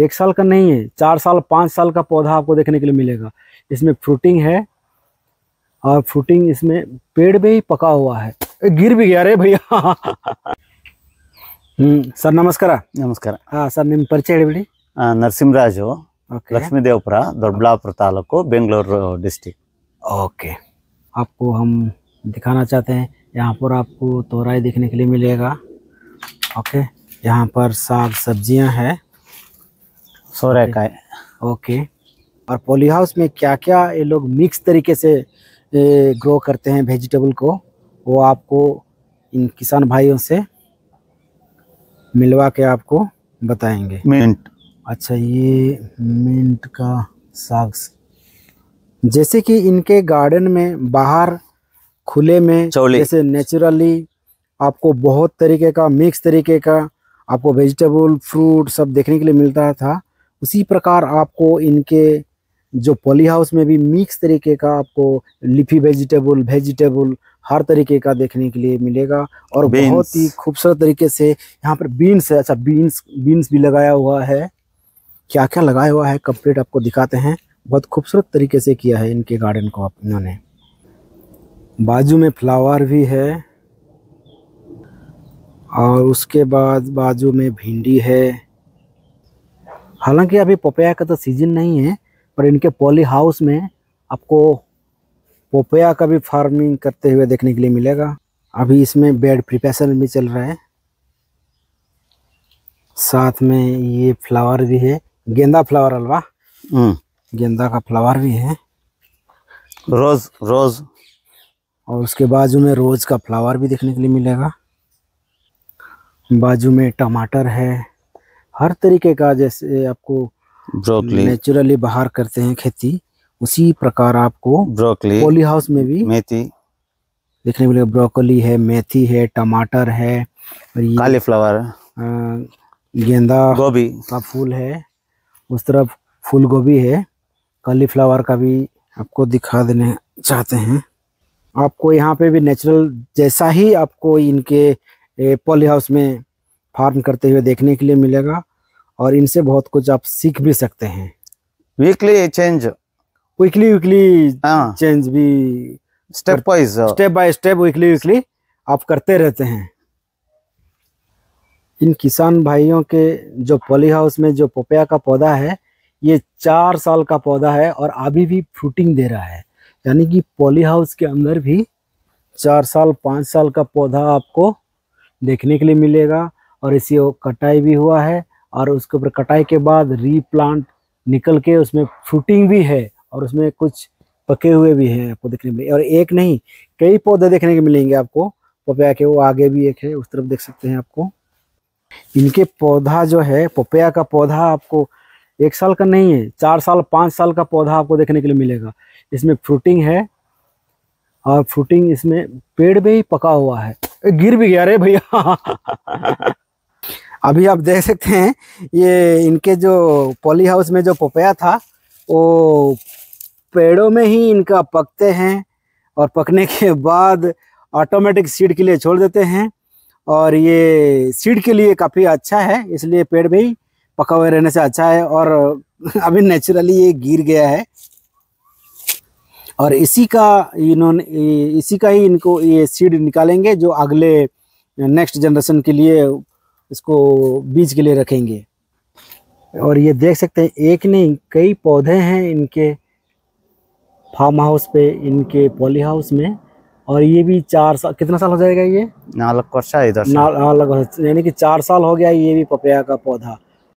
1 साल का नहीं है, 4 साल 5 साल का पौधा आपको देखने के लिए मिलेगा। इसमें फ्रूटिंग है और फ्रूटिंग इसमें पेड़ में ही पका हुआ है। गिर भी गया रे भैया। सर नमस्कार। ನಮಸ್ಕಾರ. ಸರ್ ನಿಮ್ಮ ಪರಿಚಯ ಹೇಳಿಬಿಡಿ. ನರಸಿಂಹರಾಜು, ಲಕ್ಷ್ಮೀದೇವಪುರ, ದೊಡ್ಡಬಳ್ಳಾಪುರ ತಾಲೂಕು, ಬೆಂಗಳೂರು डिस्ट्रिक्ट. ओके, आपको हम दिखाना चाहते हैं। यहाँ पर आपको तोरई देखने के लिए मिलेगा। ओके, यहाँ पर साग सब्जियाँ हैं, सोरेकाई. ओके। और पॉली हाउस में क्या क्या ये लोग मिक्स तरीके से ग्रो करते हैं वेजिटेबल को, वो आपको इन किसान भाइयों से मिलवा के आपको बताएंगे। मिंट. अच्छा, ये मिंट का साग, जैसे कि इनके गार्डन में बाहर खुले में जैसे नेचुरली आपको बहुत तरीके का मिक्स तरीके का आपको वेजिटेबल फ्रूट सब देखने के लिए मिलता था, उसी प्रकार आपको इनके जो पॉली हाउस में भी मिक्स तरीके का आपको लीफी वेजिटेबल हर तरीके का देखने के लिए मिलेगा। और बहुत ही खूबसूरत तरीके से यहाँ पर बीन्स है। अच्छा, बीन्स भी लगाया हुआ है। क्या क्या लगाया हुआ है कंप्लीट आपको दिखाते हैं। बहुत खूबसूरत तरीके से किया है इनके गार्डन को इन्होंने। बाजू में फ्लावर भी है और उसके बाद बाजू में भिंडी है। हालांकि अभी पपाया का तो सीजन नहीं है, पर इनके पॉली हाउस में आपको पपाया का भी फार्मिंग करते हुए देखने के लिए मिलेगा। अभी इसमें बेड प्रिपरेशन भी चल रहा है। साथ में ये फ्लावर भी है, गेंदा फ्लावर अलवा, गेंदा का फ्लावर भी है, रोज और उसके बाजू में रोज का फ्लावर भी देखने के लिए मिलेगा। बाजू में टमाटर है, हर तरीके का जैसे आपको ब्रोकली नेचुरली बाहर करते हैं खेती, उसी प्रकार आपको ब्रोकली पॉली हाउस में भी मेथी देखने को मिलेगा। ब्रोकली है, मेथी है, टमाटर है, कालीफ्लावर, गेंदा गोभी का फूल है, उस तरफ फूल गोभी है, कालीफ्लावर का भी आपको दिखा देने चाहते हैं। आपको यहाँ पे भी नेचुरल जैसा ही आपको इनके पॉली हाउस में फार्म करते हुए देखने के लिए मिलेगा। और इनसे बहुत कुछ आप सीख भी सकते हैं। वीकली चेंज चेंज भी स्टेप बाय स्टेप वीकली आप करते रहते हैं। इन किसान भाइयों के जो पॉली हाउस में जो पपाया का पौधा है, ये 4 साल का पौधा है और अभी भी फ्रूटिंग दे रहा है। यानी कि पॉली हाउस के अंदर भी 4 साल 5 साल का पौधा आपको देखने के लिए मिलेगा। और इसी कटाई भी हुआ है और उसके ऊपर कटाई के बाद रीप्लांट निकल के उसमें फ्रूटिंग भी है और उसमें कुछ पके हुए भी हैं आपको देखने मिलेंगे। और एक नहीं, कई पौधे देखने के मिलेंगे आपको पपाया के। वो आगे भी एक है, उस तरफ देख सकते हैं आपको। इनके पौधा जो है पपाया का पौधा आपको 1 साल का नहीं है, 4 साल 5 साल का पौधा आपको देखने के लिए मिलेगा। इसमें फ्रूटिंग है और फ्रूटिंग इसमें पेड़ में ही पका हुआ है। गिर भी गया रे भैया। अभी आप देख सकते हैं ये इनके जो पॉली हाउस में जो पपाया था वो पेड़ों में ही इनका पकते हैं और पकने के बाद ऑटोमेटिक सीड के लिए छोड़ देते हैं। और ये सीड के लिए काफ़ी अच्छा है, इसलिए पेड़ में ही पका हुए रहने से अच्छा है। और अभी नेचुरली ये गिर गया है और इसी का ही इनको ये सीड निकालेंगे जो अगले नेक्स्ट जनरेशन के लिए इसको बीज के लिए रखेंगे। और ये देख सकते हैं एक नहीं कई पौधे हैं इनके फार्म हाउस पे, इनके पॉली हाउस में। और ये भी 4 साल, कितना साल हो जाएगा ये? 4 वर्ष, 5 वर्ष, यानी कि 4 साल हो गया ये भी पपाया का पौधा।